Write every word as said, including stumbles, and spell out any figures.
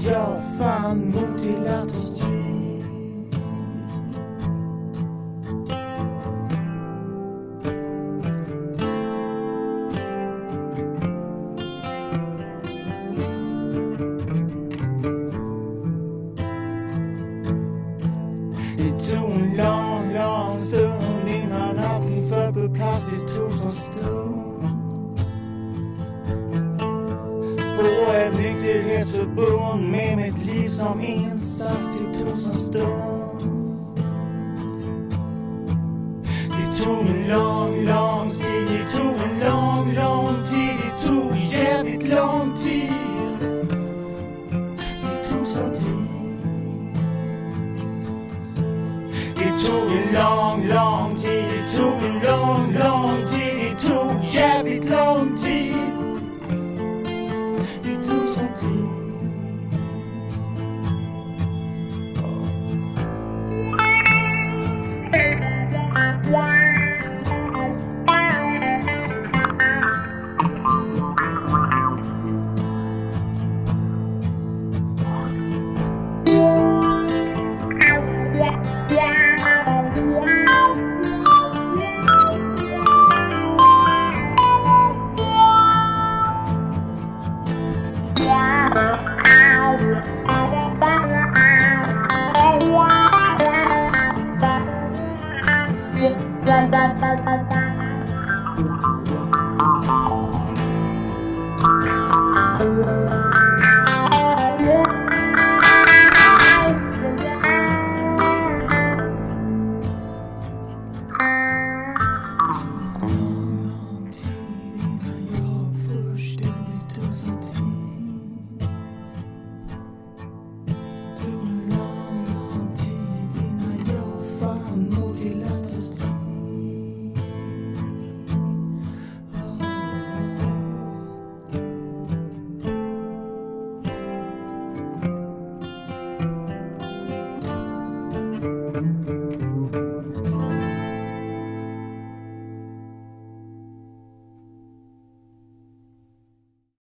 jag fann mod till att ta strid. Det tog en lång, lång stund innan allting föll på plats. Det tog som stund på ett nykterhetsförbund med mitt liv som insats. Det tog som stund. Det tog en lång, lång tid. Det tog en lång, lång tid. Det tog jävligt lång tid. Det tog som tid. Det tog en lång, lång tid. Det tog en lång, lång tid. Det tog jävligt lång tid. Det tog som tid. Mm-hmm.